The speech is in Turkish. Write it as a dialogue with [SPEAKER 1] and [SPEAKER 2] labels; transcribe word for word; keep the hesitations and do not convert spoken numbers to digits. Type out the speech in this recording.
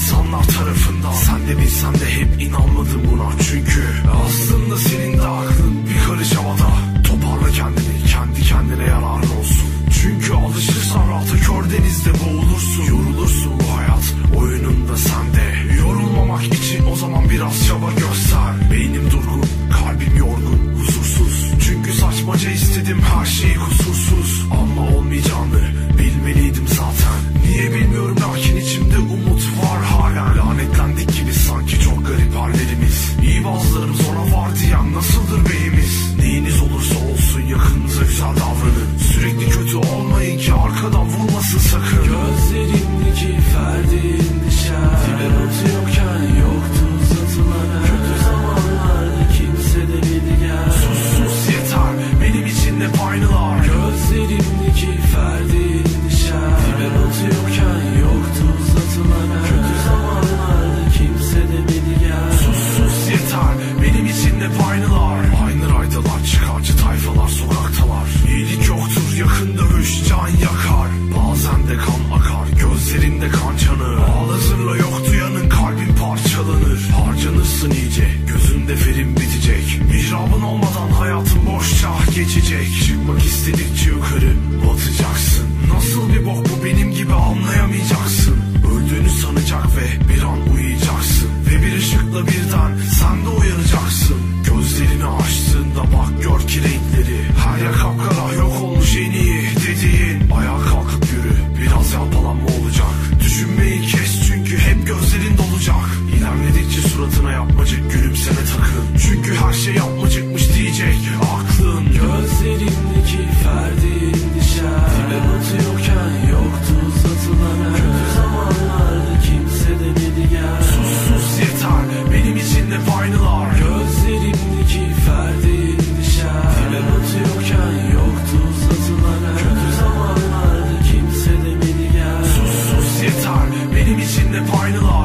[SPEAKER 1] insanlar tarafından. Sen de bilsen de hep inanmadım buna. Çünkü aslında senin de aklın bir karış havada. Toparla kendini, kendi kendine yararın olsun. Çünkü alışırsan rahata kör denizde boğulursun. Yorulursun bu hayat oyununda sen de. Yorulmamak için o zaman biraz çaba göster. Beynim durgun, kalbim yorgun, huzursuz. Çünkü saçmaca istedim her şeyi kusursuz. Ama olmayacağını bilmeliydim zaten. Niye bilmiyorum lakin içimde umut var hala. Lanetlendik gibi sanki çok garip hallerimiz. İyi bazılarım sonra var diyen nasıldır beyimiz. Neyiniz olursa olsun yakınınıza güzel davranın. Sürekli kötü olmayın ki arkadan vurmasın sakın.
[SPEAKER 2] Gözlerimdeki ferdi endişem dibe batıyorken yoktu uzatılan. Kötü zamanlarda kimse demedi gel.
[SPEAKER 1] Sus sus yeter benim için hep aynılar.
[SPEAKER 2] Gözlerimdeki ferdi endişem dibe batıyorken yoktu uzatılan. Kötü zamanlarda kimse demedi gel.
[SPEAKER 1] Sus sus yeter benim için hep aynılar. Aynı raydalar çıkarcı tayfalar sokaktalar. İyilik yoktur yakın dövüş can yakar. Bazen de kan akar gözlerinde kan çanır. Ağla yok duyanın kalbin parçalanır. Harcanırsın iyice gözünde ferin bitecek. Mihrabın olmadan hayatın boşça geçecek. Çıkmak istedikçe yukarı batacaksın. Nasıl bir bok bu benim gibi anlayamayacaksın. Öldüğünü sanacak ve bir an uyuyacaksın. Ve bir ışıkla birden sen de uyanacaksın. Gözlerini açtığında bak gör ki renkleri. Her yer kapkara yok olmuş en iyi dediğin. Ayağa kalkıp yürü biraz yalpalanma olacak. Düşünmeyi kes çünkü hep gözlerin dolacak. İlerledikçe suratına yapmacık gülümseme takın. Çünkü her şey yapmacıkmış diyecek aklın.
[SPEAKER 2] Gözlerimdeki ferdi endişem dibe batıyorken yoktu uzatılan. Kötü zamanlarda kimse demedi gel.
[SPEAKER 1] Sus sus yeter benim için hep aynılar.
[SPEAKER 2] Gözlerimdeki ferdi endişem dibe batıyorken yoktu uzatılan. Kötü zamanlarda kimse demedi gel.
[SPEAKER 1] Sus sus yeter benim için hep aynılar.